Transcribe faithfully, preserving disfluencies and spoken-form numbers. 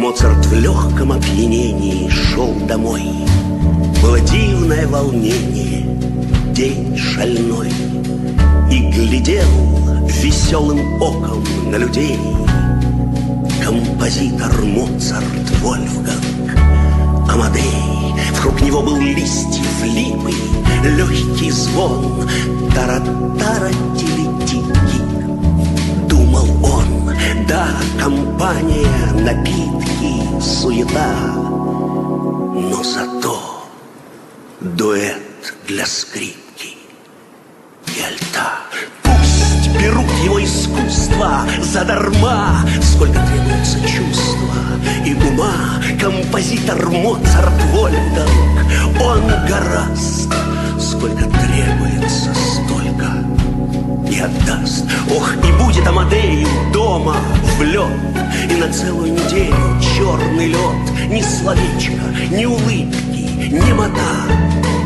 Моцарт в легком опьянении шел домой. Было дивное волнение, день шальной, и глядел веселым оком на людей композитор Моцарт Вольфганг Амадей. Вокруг него был листьев липы, легкий звон, тара-тара-тили-тики. Думал он, да, компания, напитки, суета, но зато дуэт для скрипки и альта. Пусть берут его искусство задарма, сколько требуется чувства и ума. Композитор Моцарт Вольфганг, он гораст, сколько требуется, столько и отдаст. Ох, и будет Амадею дома в лед, и на целую неделю черный лед. Ни словечка, ни улыбки, ни мота.